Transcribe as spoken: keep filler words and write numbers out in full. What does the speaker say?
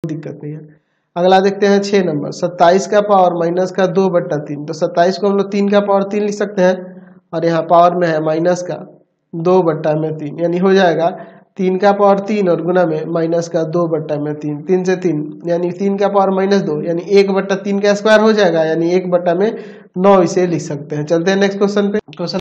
दिक्कत नहीं है। अगला देखते हैं छः नंबर, सत्ताईस का पावर माइनस का दो बट्टा तीन। तो सत्ताईस को हम लोग तीन का पावर तीन लिख सकते हैं और यहाँ पावर में है माइनस का दो बट्टा में तीन, यानी हो जाएगा तीन का पावर तीन और गुना में माइनस का दो बट्टा में तीन, तीन से तीन यानी तीन का पावर माइनस दो, यानी एक बट्टा तीन का स्क्वायर हो जाएगा, यानी एक बट्टा में नौ इसे लिख सकते हैं। चलते हैं नेक्स्ट क्वेश्चन पे। क्वेश्चन